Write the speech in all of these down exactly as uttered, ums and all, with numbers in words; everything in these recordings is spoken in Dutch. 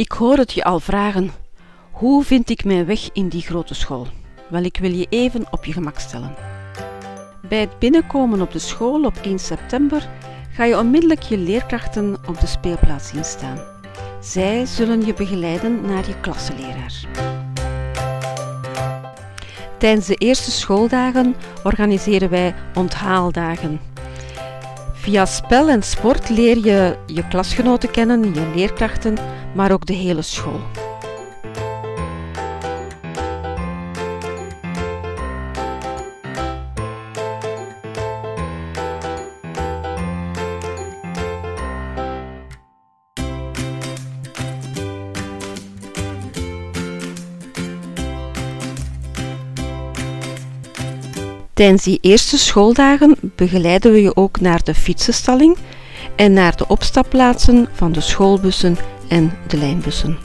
Ik hoor het je al vragen. Hoe vind ik mijn weg in die grote school? Wel, ik wil je even op je gemak stellen. Bij het binnenkomen op de school op één september ga je onmiddellijk je leerkrachten op de speelplaats zien staan. Zij zullen je begeleiden naar je klassenleraar. Tijdens de eerste schooldagen organiseren wij onthaaldagen. Via spel en sport leer je je klasgenoten kennen, je leerkrachten, maar ook de hele school. Tijdens die eerste schooldagen begeleiden we je ook naar de fietsenstalling en naar de opstapplaatsen van de schoolbussen en de lijnbussen.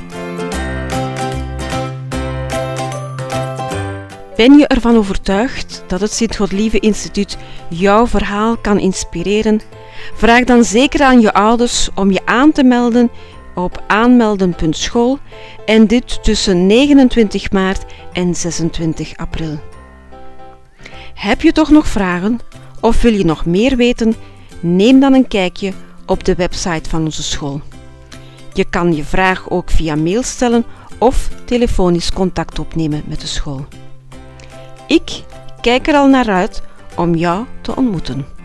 Ben je ervan overtuigd dat het Sint-Godlieve Instituut jouw verhaal kan inspireren? Vraag dan zeker aan je ouders om je aan te melden op aanmelden punt school en dit tussen negenentwintig maart en zesentwintig april. Heb je toch nog vragen of wil je nog meer weten? Neem dan een kijkje op de website van onze school. Je kan je vraag ook via mail stellen of telefonisch contact opnemen met de school. Ik kijk er al naar uit om jou te ontmoeten.